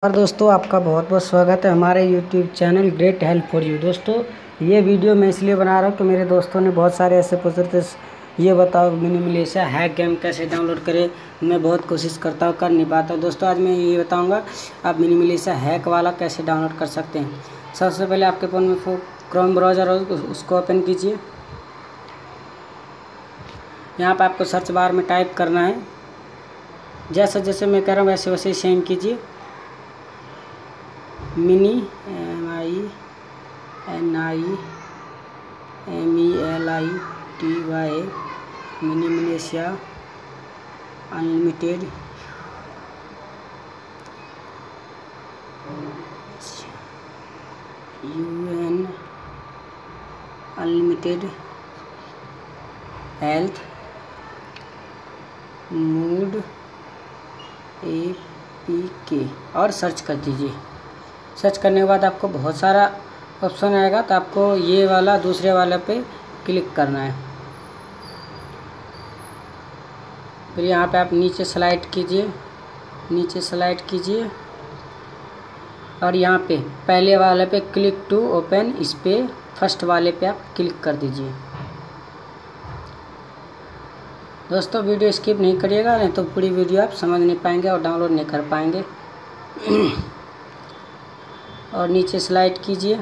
और दोस्तों आपका बहुत बहुत स्वागत है हमारे YouTube channel great help for you. दोस्तों ये वीडियो मैं इसलिए बना रहा हूँ कि मेरे दोस्तों ने बहुत सारे ऐसे पूछ रहे थे ये बताओ मिनिमलिस्टिक हैक गेम कैसे डाउनलोड करें। मैं बहुत कोशिश करता हूँ, कर नहीं पाता। दोस्तों आज मैं ये बताऊँगा आप मिनिमलिस्टिक हैक वाला कैसे डाउनलोड कर सकते हैं। सबसे पहले आपके फ़ोन में क्रोम ब्राउज़र हो उसको ओपन कीजिए। यहाँ पर आपको सर्च बार में टाइप करना है, जैसे जैसे मैं कह रहा हूँ वैसे वैसे ही सेम कीजिए। MINIMALISTY minimalistic unlimited UN unlimited health mood APK और सर्च कर दीजिए। सर्च करने के बाद आपको बहुत सारा ऑप्शन आएगा, तो आपको ये वाला दूसरे वाले पे क्लिक करना है। फिर यहाँ पे आप नीचे स्लाइड कीजिए और यहाँ पे पहले वाले पे क्लिक टू ओपन, इस पे फर्स्ट वाले पे आप क्लिक कर दीजिए। दोस्तों वीडियो स्किप नहीं करिएगा, नहीं तो पूरी वीडियो आप समझ नहीं पाएंगे और डाउनलोड नहीं कर पाएंगे। और नीचे स्लाइड कीजिए,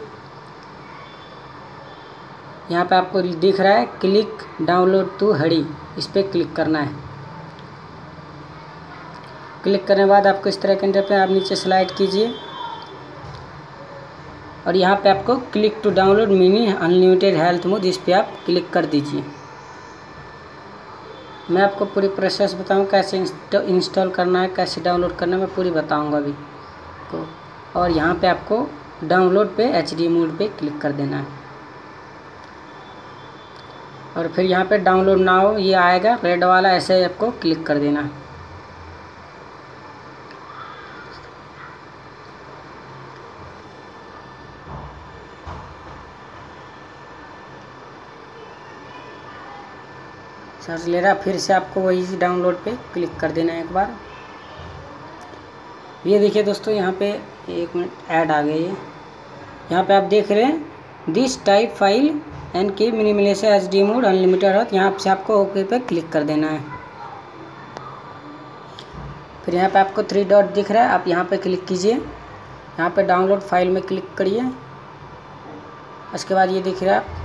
यहाँ पे आपको दिख रहा है क्लिक डाउनलोड टू हरी, इस पर क्लिक करना है। क्लिक करने के बाद आपको इस तरह के इंटरफेस आप नीचे स्लाइड कीजिए और यहाँ पे आपको click to download mini unlimited health mode, इस पर आप क्लिक कर दीजिए। मैं आपको पूरी प्रोसेस बताऊँ कैसे इंस्टॉल करना है, कैसे डाउनलोड करना है, मैं पूरी बताऊँगा अभी को। और यहाँ पे आपको डाउनलोड पे HD मोड पे क्लिक कर देना है और फिर यहाँ पे डाउनलोड नाउ ये आएगा रेड वाला, ऐसे आपको क्लिक कर देना है। सर्च ले रहा, फिर से आपको वही डाउनलोड पे क्लिक कर देना है एक बार। ये देखिए दोस्तों यहाँ पे एक मिनट ऐड आ गई है। यहाँ पे आप देख रहे हैं this type file NK minimalistic HD mode unlimited है, यहाँ से आपको ओके पे क्लिक कर देना है। फिर यहाँ पे आपको 3 डॉट दिख रहा है, आप यहाँ पे क्लिक कीजिए, यहाँ पे डाउनलोड फाइल में क्लिक करिए। उसके बाद ये दिख रहा है,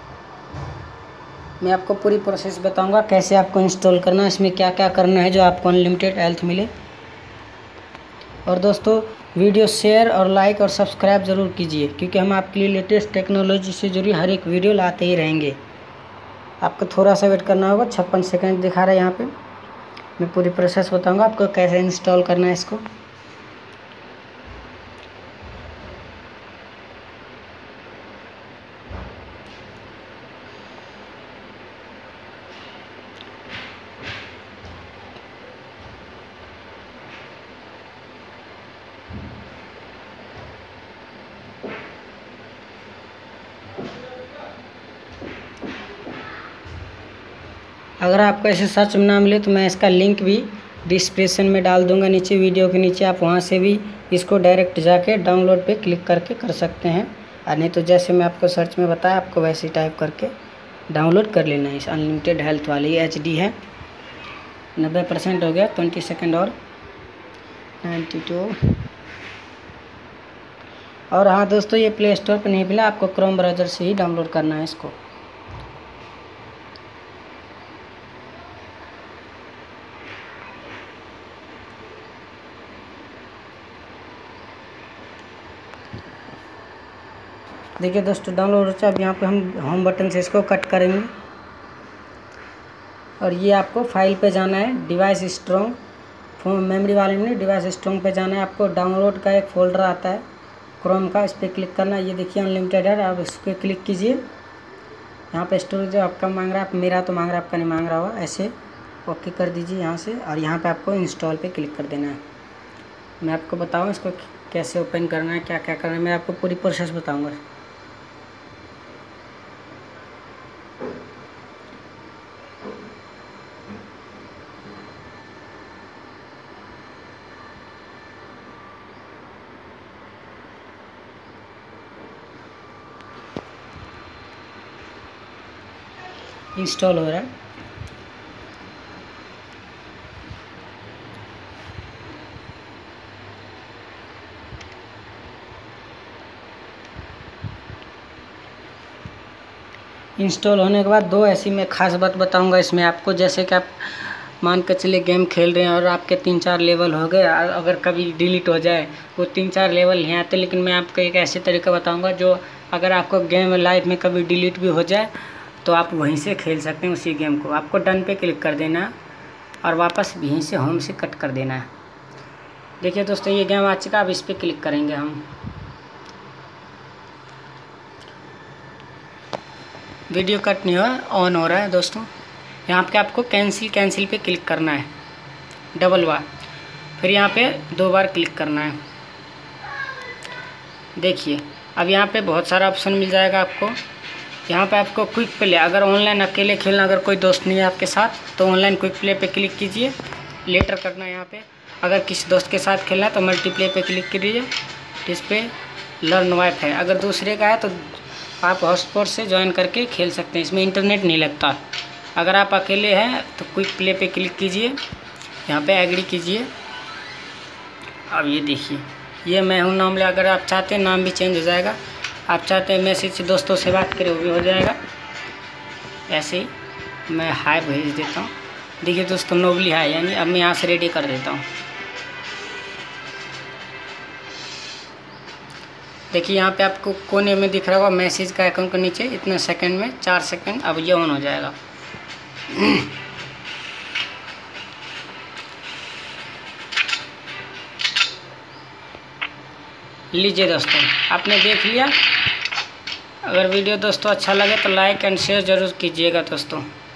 मैं आपको पूरी प्रोसेस बताऊंगा कैसे आपको इंस्टॉल करना है, इसमें क्या क्या करना है जो आपको अनलिमिटेड हेल्थ मिले। और दोस्तों वीडियो शेयर और लाइक और सब्सक्राइब ज़रूर कीजिए, क्योंकि हम आपके लिए लेटेस्ट टेक्नोलॉजी से जुड़ी हर एक वीडियो लाते ही रहेंगे। आपको थोड़ा सा वेट करना होगा, 56 सेकंड दिखा रहा है यहाँ पे। मैं पूरी प्रोसेस बताऊंगा आपको कैसे इंस्टॉल करना है इसको। अगर आपको ऐसे सर्च में ना मिले तो मैं इसका लिंक भी डिस्क्रिप्शन में डाल दूंगा नीचे, वीडियो के नीचे। आप वहां से भी इसको डायरेक्ट जाके डाउनलोड पे क्लिक करके कर सकते हैं, और नहीं तो जैसे मैं आपको सर्च में बताया आपको वैसे ही टाइप करके डाउनलोड कर लेना है। इस अनलिमिटेड हेल्थ वाली HD है, 90% हो गया, 20 सेकेंड और 92। और हाँ दोस्तों ये प्ले स्टोर पर नहीं मिला, आपको क्रोम ब्राउज़र से ही डाउनलोड करना है इसको। देखिए दोस्तों डाउनलोड हो चुका। अब यहाँ पे हम होम बटन से इसको कट करेंगे और ये आपको फाइल पे जाना है, डिवाइस स्ट्रॉन्ग फोन मेमोरी वाले में डिवाइस स्ट्रॉन्ग पे जाना है। आपको डाउनलोड का एक फ़ोल्डर आता है क्रोम का, इस पर क्लिक करना है। ये देखिए अनलिमिटेड है, आप इस पर क्लिक कीजिए। यहाँ पे स्टोरेज जो आपका मांग रहा है, मेरा तो मांग रहा है, आपका नहीं मांग रहा होगा, ऐसे ओके कर दीजिए यहाँ से। और यहाँ पे आपको इंस्टॉल पे क्लिक कर देना है। मैं आपको बताऊँ इसको कैसे ओपन करना है, क्या क्या करना है, मैं आपको पूरी प्रोसेस बताऊँगा। इंस्टॉल हो रहा है। इंस्टॉल होने के बाद दो ऐसी मैं खास बात बताऊंगा इसमें आपको, जैसे कि आप मान के चलिए गेम खेल रहे हैं और आपके 3-4 लेवल हो गए, अगर कभी डिलीट हो जाए वो 3-4 लेवल नहीं आते, लेकिन मैं आपको एक ऐसे तरीका बताऊंगा जो अगर आपको गेम लाइफ में कभी डिलीट भी हो जाए तो आप वहीं से खेल सकते हैं उसी गेम को। आपको डन पे क्लिक कर देना है और वापस यहीं से होम से कट कर देना है। देखिए दोस्तों ये गेम आ चुका, अब इस पर क्लिक करेंगे हम। वीडियो कट नहीं हुआ, ऑन हो रहा है दोस्तों। यहाँ पे आपको कैंसिल पे क्लिक करना है डबल बार, फिर यहाँ पे 2 बार क्लिक करना है। देखिए अब यहाँ पे बहुत सारा ऑप्शन मिल जाएगा आपको। यहाँ पे आपको क्विक प्ले, अगर ऑनलाइन अकेले खेलना, अगर कोई दोस्त नहीं है आपके साथ तो ऑनलाइन क्विक प्ले पे क्लिक कीजिए, लेटर करना है यहाँ पे। अगर किसी दोस्त के साथ खेलना है तो मल्टीप्ले पे क्लिक कीजिए, इस पर लर्न वाईफाई, अगर दूसरे का है तो आप हॉटस्पॉट से ज्वाइन करके खेल सकते हैं, इसमें इंटरनेट नहीं लगता। अगर आप अकेले हैं तो क्विक प्ले पे क्लिक कीजिए, यहाँ पे एग्री कीजिए। अब ये देखिए ये मैं हूँ नाम ले, अगर आप चाहते हैं नाम भी चेंज हो जाएगा, आप चाहते हैं मैसेज से दोस्तों से बात करें वो भी हो जाएगा। ऐसे ही मैं हाय भेज देता हूँ। देखिए दोस्तों नोबली हाय, यानी अब मैं यहाँ से रेडी कर देता हूँ। देखिए यहाँ पे आपको कोने में दिख रहा होगा मैसेज का आइकन के नीचे, इतने सेकंड में 4 सेकंड, अब ये ऑन हो जाएगा। लीजिए दोस्तों आपने देख लिया। अगर वीडियो दोस्तों अच्छा लगे तो लाइक एंड शेयर ज़रूर कीजिएगा दोस्तों।